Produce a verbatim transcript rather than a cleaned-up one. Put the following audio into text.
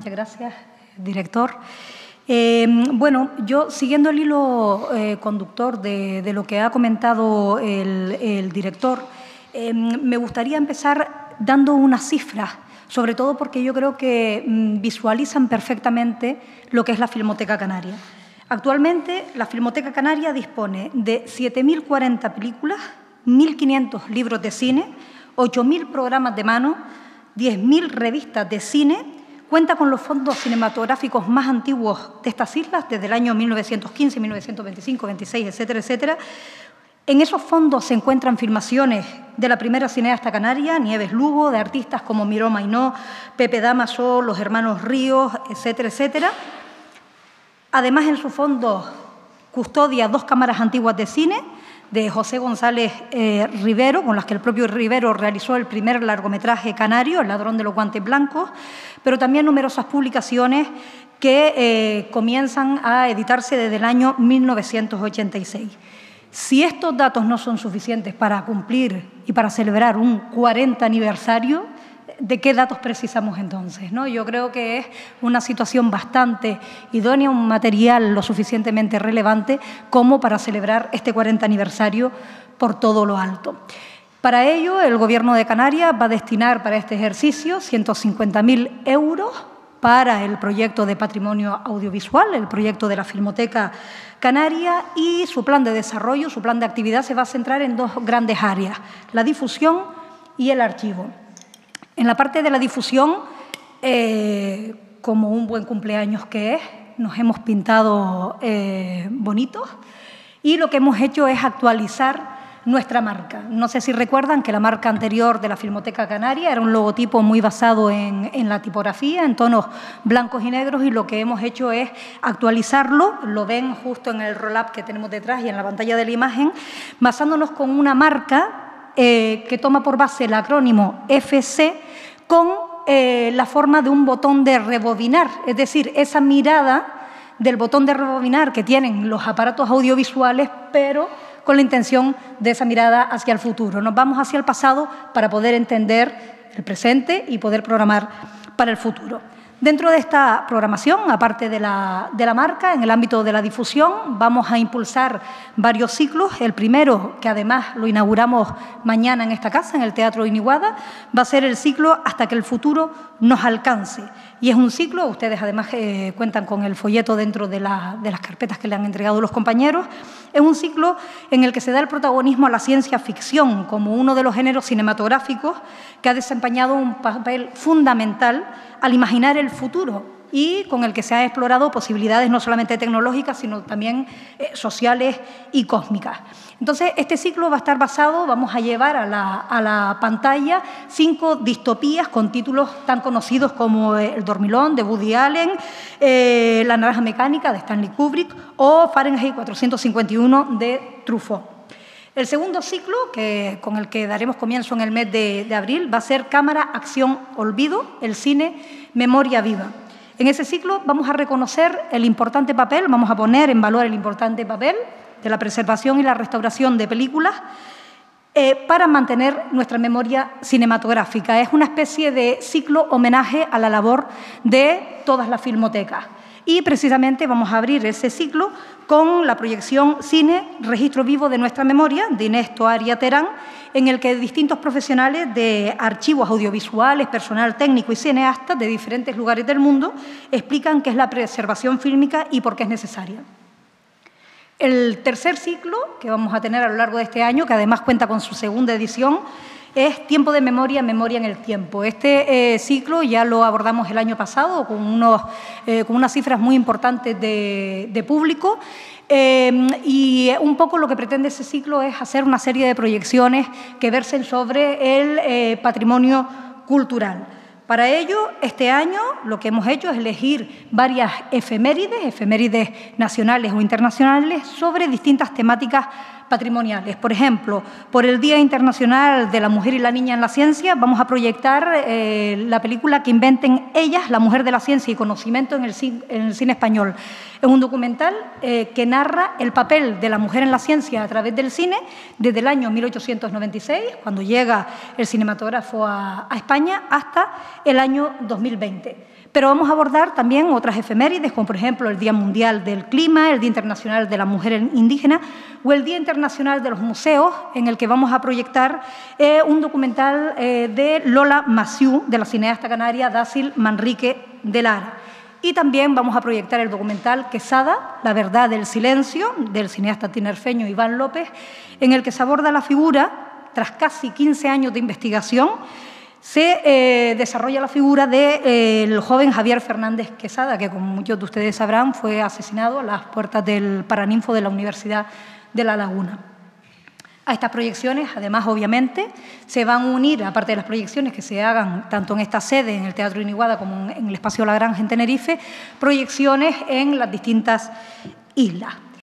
Muchas gracias, director. Eh, bueno, yo, siguiendo el hilo eh, conductor de, de lo que ha comentado el, el director, eh, me gustaría empezar dando unas cifras, sobre todo porque yo creo que mm, visualizan perfectamente lo que es la Filmoteca Canaria. Actualmente, la Filmoteca Canaria dispone de siete mil cuarenta películas, mil quinientos libros de cine, ocho mil programas de mano, diez mil revistas de cine. Cuenta con los fondos cinematográficos más antiguos de estas islas, desde el año mil novecientos quince, mil novecientos veinticinco, veintiséis, etcétera, etcétera. En esos fondos se encuentran filmaciones de la primera cineasta canaria, Nieves Lugo, de artistas como Miró Mainó, Pepe Damaso, los hermanos Ríos, etcétera, etcétera. Además, en sus fondos custodia dos cámaras antiguas de cine, de José González eh, Rivero, con las que el propio Rivero realizó el primer largometraje canario, El ladrón de los guantes blancos, pero también numerosas publicaciones que eh, comienzan a editarse desde el año mil novecientos ochenta y seis. Si estos datos no son suficientes para cumplir y para celebrar un cuarenta aniversario, ¿de qué datos precisamos entonces, ¿no? Yo creo que es una situación bastante idónea, un material lo suficientemente relevante como para celebrar este cuarenta aniversario por todo lo alto. Para ello, el Gobierno de Canarias va a destinar para este ejercicio ciento cincuenta mil euros para el proyecto de patrimonio audiovisual, el proyecto de la Filmoteca Canaria, y su plan de desarrollo, su plan de actividad se va a centrar en dos grandes áreas, la difusión y el archivo. En la parte de la difusión, eh, como un buen cumpleaños que es, nos hemos pintado eh, bonitos y lo que hemos hecho es actualizar nuestra marca. No sé si recuerdan que la marca anterior de la Filmoteca Canaria era un logotipo muy basado en, en la tipografía, en tonos blancos y negros, y lo que hemos hecho es actualizarlo, lo ven justo en el roll-up que tenemos detrás y en la pantalla de la imagen, basándonos con una marca Eh, que toma por base el acrónimo F C con eh, la forma de un botón de rebobinar, es decir, esa mirada del botón de rebobinar que tienen los aparatos audiovisuales, pero con la intención de esa mirada hacia el futuro. Nos vamos hacia el pasado para poder entender el presente y poder programar para el futuro. Dentro de esta programación, aparte de la, de la marca, en el ámbito de la difusión, vamos a impulsar varios ciclos. El primero, que además lo inauguramos mañana en esta casa, en el Teatro Iniguada, va a ser el ciclo Hasta que el futuro nos alcance. Y es un ciclo, ustedes además eh, cuentan con el folleto dentro de, la, de las carpetas que le han entregado los compañeros, es un ciclo en el que se da el protagonismo a la ciencia ficción como uno de los géneros cinematográficos que ha desempeñado un papel fundamental al imaginar el futuro y con el que se han explorado posibilidades no solamente tecnológicas, sino también eh, sociales y cósmicas. Entonces, este ciclo va a estar basado, vamos a llevar a la, a la pantalla cinco distopías con títulos tan conocidos como El dormilón, de Woody Allen, eh, La naranja mecánica, de Stanley Kubrick, o Fahrenheit cuatrocientos cincuenta y uno, de Truffaut. El segundo ciclo, que, con el que daremos comienzo en el mes de, de abril, va a ser Cámara, Acción, Olvido, el cine, Memoria Viva. En ese ciclo vamos a reconocer el importante papel, vamos a poner en valor el importante papel de la preservación y la restauración de películas eh, para mantener nuestra memoria cinematográfica. Es una especie de ciclo homenaje a la labor de todas las filmotecas. Y precisamente vamos a abrir ese ciclo con la proyección Cine, Registro Vivo de Nuestra Memoria, de Inés Toaria Terán, en el que distintos profesionales de archivos audiovisuales, personal técnico y cineastas de diferentes lugares del mundo explican qué es la preservación fílmica y por qué es necesaria. El tercer ciclo que vamos a tener a lo largo de este año, que además cuenta con su segunda edición, es Tiempo de Memoria, Memoria en el Tiempo. Este eh, ciclo ya lo abordamos el año pasado con, unos, eh, con unas cifras muy importantes de, de público eh, y un poco lo que pretende ese ciclo es hacer una serie de proyecciones que versen sobre el eh, patrimonio cultural. Para ello, este año lo que hemos hecho es elegir varias efemérides, efemérides nacionales o internacionales, sobre distintas temáticas patrimoniales. Por ejemplo, por el Día Internacional de la Mujer y la Niña en la Ciencia, vamos a proyectar eh, la película Que inventen ellas, la mujer de la ciencia y conocimiento en el cine, en el cine español. Es un documental eh, que narra el papel de la mujer en la ciencia a través del cine desde el año mil ochocientos noventa y seis, cuando llega el cinematógrafo a, a España, hasta el año dos mil veinte. Pero vamos a abordar también otras efemérides, como por ejemplo el Día Mundial del Clima, el Día Internacional de la Mujer Indígena o el Día Internacional de los Museos, en el que vamos a proyectar eh, un documental eh, de Lola Massieu, de la cineasta canaria Dacil Manrique de Lara. Y también vamos a proyectar el documental Quesada, La verdad del silencio, del cineasta tinerfeño Iván López, en el que se aborda la figura, tras casi quince años de investigación, se eh, desarrolla la figura del de, eh, joven Javier Fernández Quesada, que como muchos de ustedes sabrán fue asesinado a las puertas del Paraninfo de la Universidad de La Laguna. A estas proyecciones, además, obviamente, se van a unir, aparte de las proyecciones que se hagan tanto en esta sede, en el Teatro Iniguada, como en el Espacio La Granja en Tenerife, proyecciones en las distintas islas.